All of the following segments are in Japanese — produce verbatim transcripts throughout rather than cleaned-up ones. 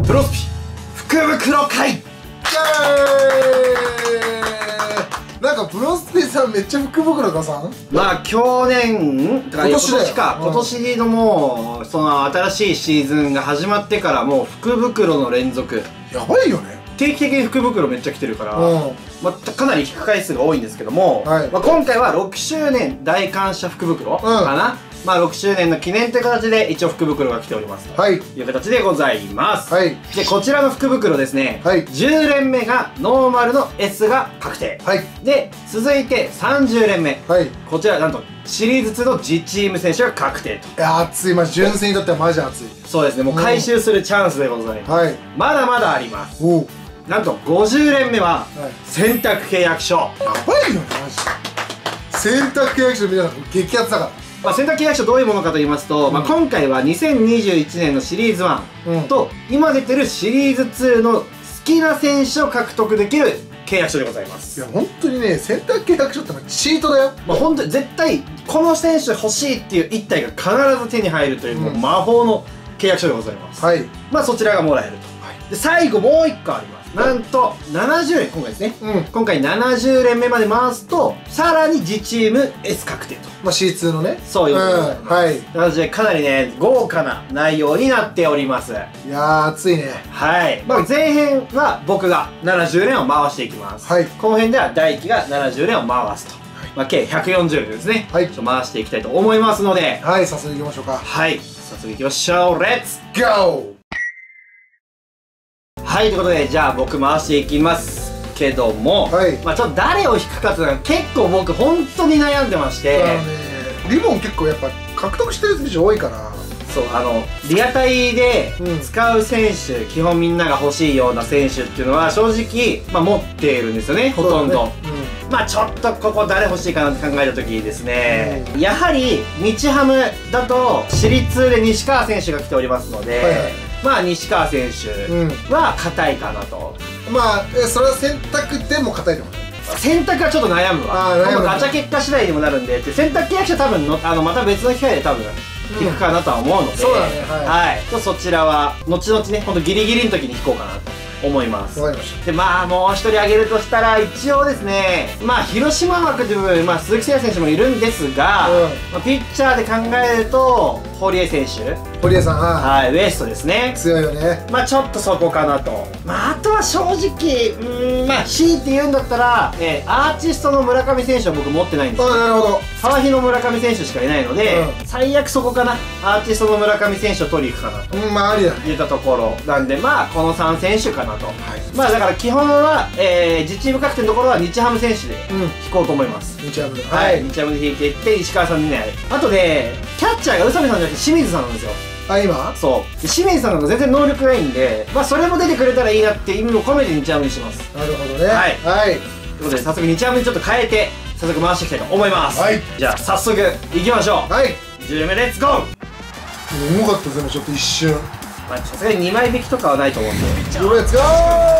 プロスピ福袋会。イエーイ。なんかプロスピさんめっちゃ福袋出さん？ まあ去年今年か、今年のもうその新しいシーズンが始まってからもう福袋の連続やばいよね。 定期的に福袋めっちゃ来てるから、 うん、 まあ、かなり引く回数が多いんですけども、はい、まあ今回はろくしゅうねん大感謝福袋かな、うん、まあろくしゅうねんの記念という形で一応福袋が来ておりますという形でございます、はい、でこちらの福袋ですね、はい、じゅう連目がノーマルの S が確定、はい、で続いてさんじゅう連目、はい、こちらなんとシリーズツーの自チーム選手が確定と。いや熱い、まあ純粋にとってはマジ熱い。 そうですね、もう回収するチャンスでございます、はい、まだまだあります。おなんとごじゅう連目は選択契約書、やばいよねマジで。選択契約書皆さん激アツだから。 まあ選択契約書どういうものかと言いますと、うん、まあ今回はにせんにじゅういちねんのシリーズワンと、うん、今出てるシリーズツーの好きな選手を獲得できる契約書でございます。 いや本当にね、選択契約書ってチートだよ。 まあ本当に絶対この選手欲しいっていう一体が必ず手に入るという、うん、もう魔法の契約書でございます。はい。まあそちらがもらえると。はい、で最後もういっこあります。なんとななじゅう連、今回ですね、うん、今回ななじゅう連目まで回すとさらに自チーム S 確定と。 まあ シーツー のね、 そういうことでございます。はい、なのでかなりね豪華な内容になっております。いやー熱いね。 はい、まあ、前編は僕がななじゅう連を回していきます。はい、後編では大輝がななじゅう連を回すと、はい、まあ計ひゃくよんじゅう連ですね、はい、ちょっと回していきたいと思いますので、 はい、早速いきましょうか。 はい、早速いきましょう。レッツゴー。はい、ということでじゃあ僕回していきますけども、はい、まあちょっと誰を引くかっていうのは結構僕本当に悩んでまして、 ね、リボン結構やっぱ獲得してる選手多いから。 そう、あのリアタイで使う選手、うん、基本みんなが欲しいような選手っていうのは正直、まあ、持っているんですよね、ほとんど、ね、うん、まあちょっとここ誰欲しいかなって考えた時にですね、うん、やはり日ハムだと私立で西川選手が来ておりますので、はいはい、まあ西川選手は硬いかなと、 うん、まあえそれは選択でも硬いのかな。 選択はちょっと悩むわ。ガチャ結果次第にもなるんで、選択契約者多分のあのまた別の機会で多分引くかなとは思うので、 そうだね、 はい、そちらは後々ね、ほんとギリギリの時に引こうかなと思います。 わかりました。 でまあもう一人挙げるとしたら一応ですね、まあ広島枠という部分、まあ、鈴木誠也選手もいるんですが、うん、まあ、ピッチャーで考えると堀江選手、 堀江さん、 はい、ウエストですね、 強いよね。 まあちょっとそこかなと。まああとは正直うーん、まあ強いて言うんだったら、えー、アーティストの村上選手は僕持ってないんですよ。 あ、なるほど。 川日の村上選手しかいないので、うん、最悪そこかな、アーティストの村上選手を取りに行くかなと、 うん、まあありだね、 言ったところなんで、まあこのさん選手かなと、はい、まあだから基本は、えー、自チーム確定のところは日ハム選手で引こうと思います。 うん、日ハムで、 はい、日ハムで引いていって石川さんでね、あとでキャッチャーが宇佐美さんじゃなくて清水さんなんですよ。 あ、今そう清水さんの方が全然能力ないんで、まあそれも出てくれたらいいなっていう意味を込めて日ハムにします。 なるほどね。はい、はい、ということで早速日ハムにちょっと変えて早速回していきたいと思います。はい、じゃあ早速いきましょう。はい、じゅう連目レッツゴー。 うまかったですね、ちょっと一瞬。 まあさすがににまい引きとかはないと思うんで、 レッツゴー、レッツゴ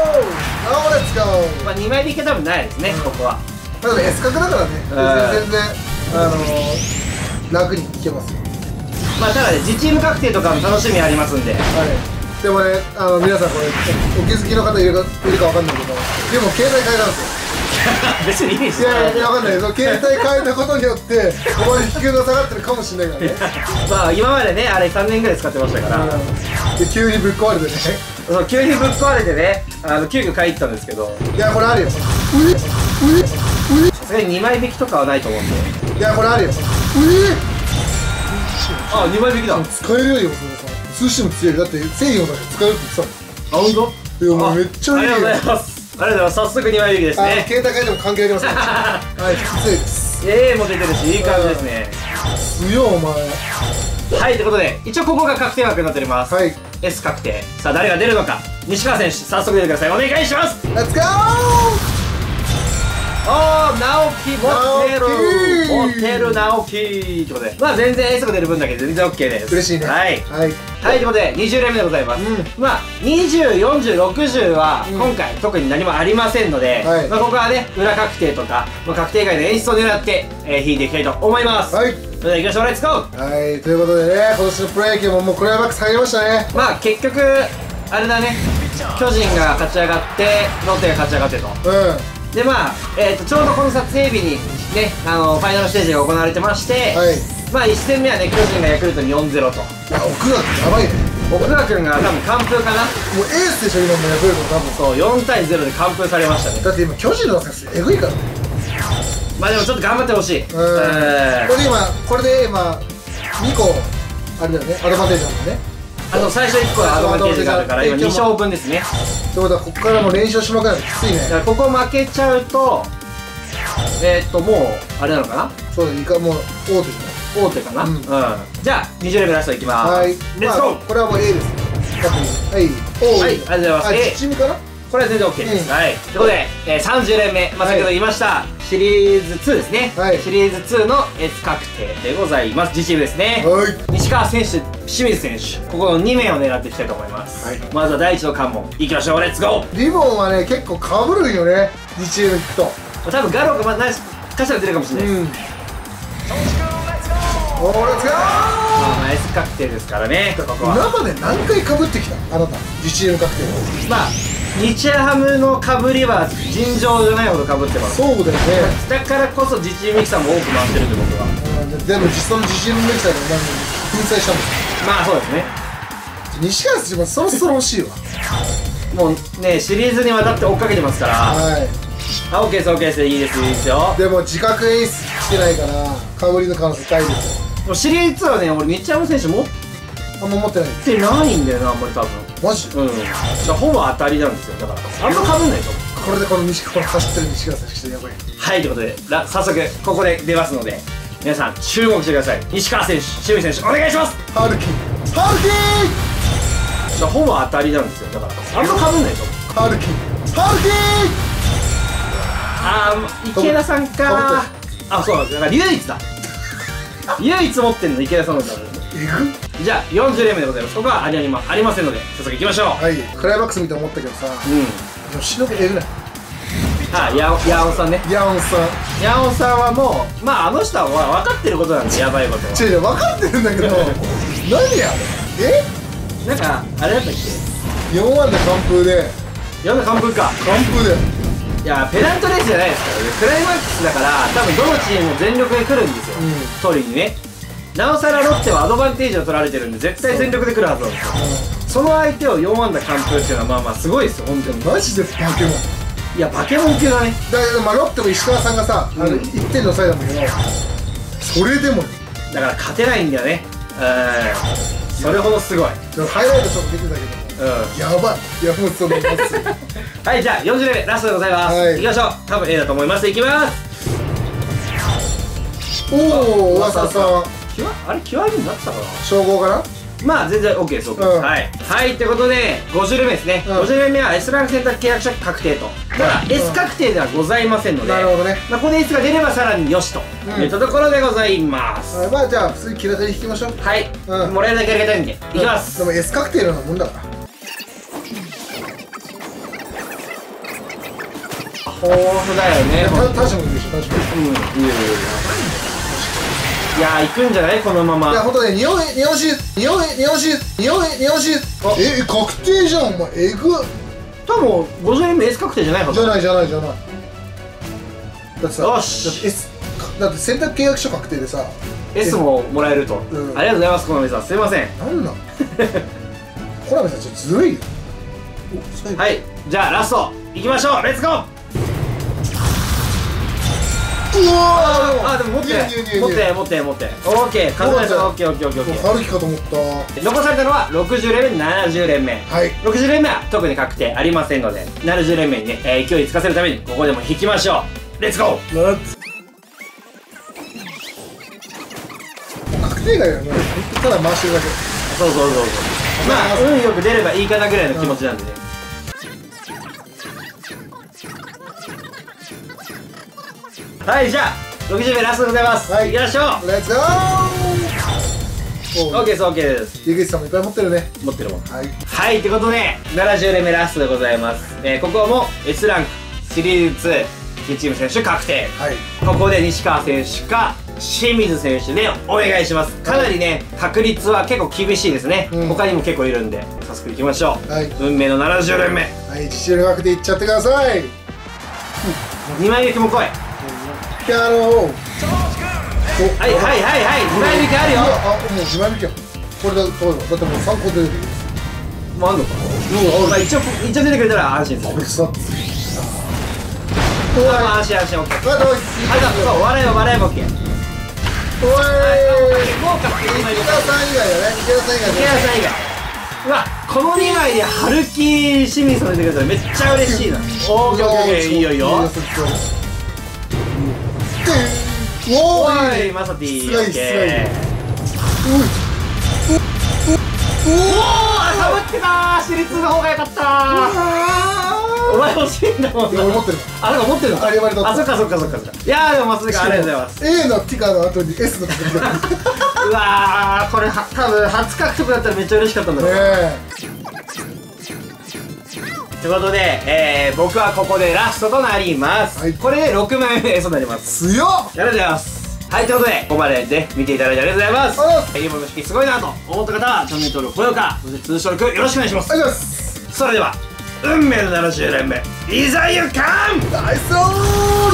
ー。 まあにまい引きは多分ないですね、ここは。 まだ S 角だからね、全然あの楽にいけますよ。 まあただね、自チーム確定とかも楽しみありますんで、はい、 でもね、あの皆さんこれお気づきの方いるかいるかわかんないけど、でも携帯変えたんですよ。 別にいいですよ。いやいやわかんないけど、携帯変えたことによってここに引きが下がってるかもしれないからね。まあ今までね、あれさんねんぐらい使ってましたから、 で急にぶっ壊れてね、 そう急にぶっ壊れてね、あの急遽買いに行ったんですけど、 いやこれあるよ。さすがににまい引きとかはないと思うんで、 いやこれあるよ。 あ、にまい引きだ。 使えるよ、通信も強い。だって制御だけ使えるって言ってたもん。あ、ほんと？ いやもうめっちゃいいよ。 ありがとうございます。ありがとうございます。早速にまい引きですね。 携帯変えても関係ありません。はい、強いです。 ええも出てるし、いい感じですね。 強いお前。 はい、ということで一応ここが確定枠になっております。はい、 S 確定。さあ誰が出るのか、西川選手早速出てください。お願いします。 レッツゴー。 おー、直樹持ってる持ってる直樹ということで、まあ全然 S が出る分だけで全然 OK です。 嬉しいね。はいはい、 はい、ということでにじゅう連目でございます。うん、まあにじゅう、よんじゅう、ろくじゅうは今回特に何もありませんので、うん、まあここはね裏確定とか、まあ、確定以外の演出を狙って、えー、引いていきたいと思います。はい、それでは行きましょう。レッツゴー。 はい、ということでね、今年のプロ野球ももうクライマックス入りましたね。 まあ結局あれだね、巨人が勝ち上がってロッテが勝ち上がってと、うん、でまあ、えー、とちょうどこの撮影日にね、あのファイナルステージが行われてまして、はい、まあいち戦目はね、巨人がヤクルトに よんたいゼロ と。 いや、奥川君やばいね。 奥川君が多分完封かな。 もうエースでしょ今のヤクルト。多分そう、よんたいゼロで完封されましたね。 だって今巨人の選手エグいからね。 まあでもちょっと頑張ってほしい。うん、これで今これで今にこあれだよね、アドバンテージなのね。 あと最初いっこアドバンテージがあるから今に勝分ですね。 ってことはここからもう連勝しまくらないときついね。 だからここ負けちゃうとえーっともうあれなのかな。 そうだ、いかもう大手大手かな。うん、うん、じゃあにじゅうレベルラストいきます。はい、レッツゴー、 まあ、これはもう A ですね。はい、 おー、はい、ありがとうございます。 A チームかな。 これは全然 OK です。はい。ということで、えー、さんじゅう連目、まあ、先ほど言いました、シリーズツーですね。はい。シリーズツーの S 確定でございます。自チームですね。はい。西川選手、清水選手、ここのに名を狙っていきたいと思います。はい。まずは第一の関門、いきましょう。レッツゴー。 リボンはね、結構かぶるんよね。自チーム行くと。 多分ガロがまあ何かしら出るかもしれないです。うん。 おー、レッツゴー。 まあ S 確定ですからね。ここは。 今まで何回かぶってきたあなた、自チーム確定。 まあ。日ハムのかぶりは尋常じゃないほどかぶってます。 そうだよね。 だからこそ自チームミキサーも多く回ってるんで僕は。 でも実際の自チームミキサーで粉砕したんです。 まあそうですね。 西川選手もそろそろ欲しいわ。 もうね、シリーズにわたって追っかけてますから。はい。あ、OK です OK です、いいですいいですよ。 でも自覚演出してないからかぶりの可能性高いですよ。 もうシリーズツーはね、俺日ハム選手もあんま持ってない。 ってないんだよな、あんまり多分。 マジ？ うん。じゃあほぼ当たりなんですよ。だからあんまかぶんないと思う。 これでこの西川走ってる西川選手してやばい。 はい、ということで早速ここで出ますので皆さん注目してください。西川選手、清水選手お願いします。 ハルキハルキー。じゃあほぼ当たりなんですよ。だからあんまかぶんないと思う。 ハルキハルキー。 あー、池田さんか。あ、そうだから唯一だ。唯一持ってるの池田さんなんだ。えぐ。じゃあよんじゅう連目でございます。ここはありまありませんので早速いきましょう。はい。 クライマックスみたいな思ったけどさ、うん、吉信えぐない。 あ、ヤオンさんね。 ヤオンさんヤオンさんはもうまああの人は分かってることなんで、やばいことは。 違う違う、分かってるんだけど何やえなんかあれだったっけ、 よんわんで完封でよんわんで完封か。 完封で、 いやペナントレースじゃないですからね。クライマックスだから多分どのチームも全力で来るんですよ、うん、取りにね。なおさらロッテはアドバンテージを取られてるんで絶対全力で来るはずなんですよ。その相手をよんわんだ完封っていうのはまあまあすごいですよ本当に。 マジでバケモン。 いやバケモン級だね。 だけどまあロッテも石川さんがさ、うん、あのいってんの抑えたんだけど、それでもだから勝てないんだよね。うん、それほどすごい。 ハイライトちょっと見てたけど、うん、やばい。いやもうそのはい、じゃあよんじゅう連目ラストでございます。はい、いきましょう。多分 A だと思います。いきます。おお、噂さん。あれ極みになってたかな。 称号かな。 まあ全然 OK です OK です、うん、はいはいってことでごじゅう連目ですね、うん、ごじゅう連目は S ランク選択契約者確定と。ただ、うん、S 確定ではございませんので、なるほどね。まあここで S が出ればさらによしと、うん、いったところでございます、 はい、まあじゃあ普通に気楽に引きましょう。 はい、うん、もらえるだけありがたいんで、うん、いきます。 でも S 確定のようなもんだから豊富だよね。 タジもいいでしょ。タジもうん、いいよいいよ。 いやー、行くんじゃないこのまま。 いや、ほんとね、日本日本シ日本日本シ日本日本シえ、確定じゃん、お前、えぐっ。 多分、ごじゅう連目 S 確定じゃないはず。 じゃないじゃないじゃない。だってさ、よし。だって S、だって選択契約書確定でさ、 S ももらえると。うん、ありがとうございます、コナミさん。すいません。 なんなんコナミさん、ちょっとずるいよ。 はい、じゃあラスト、行きましょう。レッツゴー。うわー、あでも持って持って持って持ってオーケー、数えたらオーケーオーケーオーケーオーケー。 春樹かと思った。 残されたのはろくじゅう連目、ななじゅう連目。はい、ろくじゅう連目は特に確定ありませんので、ななじゅう連目にね、えー、勢いつかせるためにここでも引きましょう。レッツゴー。レッツ確定以外はね、ただ回してるだけ。 そうそうそうそう。まあ運よく出ればいいかなぐらいの気持ちなんでね。はい、じゃあろくじゅう連ラストでございます。はい、行きましょう。 レッツゴー。 オーケーです、オーケーです。 井口さんもいっぱい持ってるね。 持ってるもん。はい、はい、ってことでななじゅう連目ラストでございます。えー、ここも S ランクシリーズツーにチーム選手確定。はい、ここで西川選手か清水選手でお願いします。かなりね確率は結構厳しいですね、うん、他にも結構いるんで。 早速いきましょう。はい、運命のななじゅうれんめ。 はい、自信の額でいっちゃってください。 にまい引きも来い。 ピアノ。 はいはいはいはい、にまい引きあるよ。 あ、もうにまい引きや。これだ、そうよ。だってもうさんこ出てる。 もうあんのか。まあ一応一応出てくれたら安心です。うわ、安心安心、オッケー。あと、そう、笑いは笑いもオッケー。 おい、 豪華ってにまいで。 池田さん以外だね。池田さん以外。 池田さん以外。うわ、このにまいで春木清水さん出てくれたらめっちゃ嬉しいな。おー、オッケーオッケー、いいよいいよ。おーい、マサティー。オッケー。おお、あ、かぶってたー。私立の方が良かったー。お前欲しいんだもんな。 俺持ってる。 あ、なんか持ってるの。あ、そっかそっかそっか。いやー、でもマスがありがとうございます。 A のティカの後に S のティカ。 うわー、これは多分初獲得だったらめっちゃ嬉しかったんだろう。ということで、えー、僕はここでラストとなります。はい、これでろくまいめとなります。 強っ。 ありがとうございます。はい、ということで、ここまでね、見ていただいてありがとうございます。はい、リモの式すごいなと思った方は、チャンネル登録、高評価、そして通称登録よろしくお願いします。 ありがとうございます。 それでは、運命のななじゅうれんめ、いざゆかん。 ナイスロール。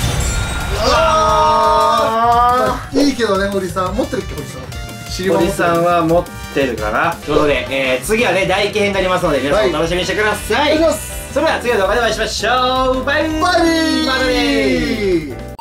あー、いいけどね、堀さん。持ってるっけ、堀さん。 堀さんは持ってるかな。ということで、えー、次はね、大記編になりますので、皆さんお楽しみにしてください。はい、それでは次の動画でお会いしましょう。バイビー。 バイビー。 またねー。